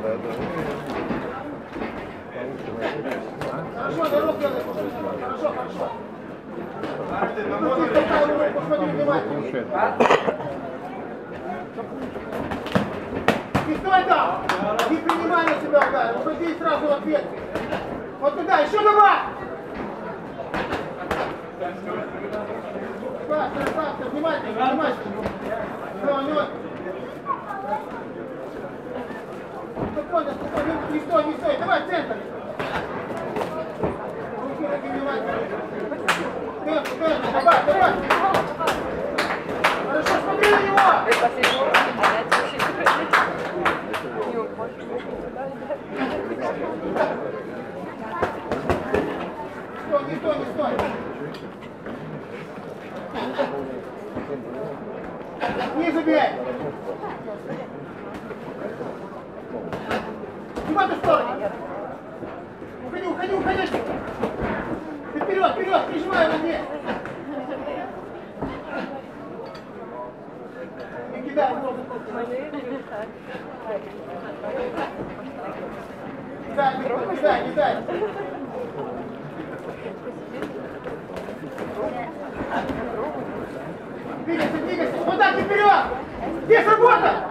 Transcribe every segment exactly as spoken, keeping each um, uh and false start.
Хорошо, дорогу делай. Хорошо, хорошо. Посмотри внимательно. Не стой там! Не принимай на себя удар. Уходи сразу в ответ. Вот туда, еще давай! Быстро, быстро, внимательно, внимательно. Ну, ну. Спокойно, спокойно, не стой, не стой, давай в центр. Руки, руки, внимательно. Темп, темп, давай, давай. Хорошо, смотри на него. Стой, не стой, не стой. Не забей. Не в эту сторону. Уходи, уходи, уходи. Ты вперед, вперед, прижимай его мне. Не кидай в воздух. Кидай, кидай, кидай. Двигайся, двигайся. Вот так и вперед. Здесь работа.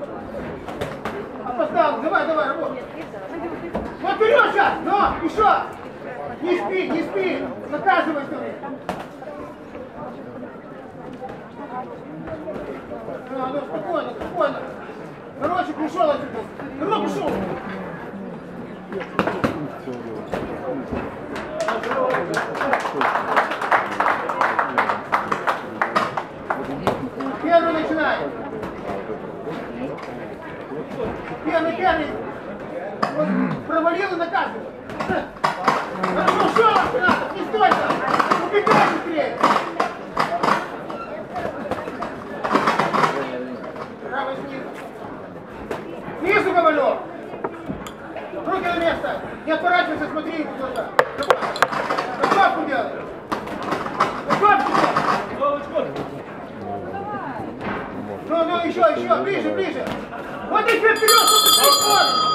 Опоздал. Давай, давай, работай. Вот вперед сейчас. Но, еще. Не спи, не спи. Наказывай все время. Ну, ну, спокойно, спокойно. Короче, ушел отсюда. Короче, ушел. Первый начинай. Первый, первый. Вот провалил и наказывай. Хорошо, шел от не стой там. Убегай быстрее. Правый снизу. Снизу говорю. Руки на место. Не отворачивайся, смотри ему в глаза. Готовку делай. Готовку делай. Ну, ну, еще, еще, ближе, ближе. Вот и вперед, вперед, вот и вперед.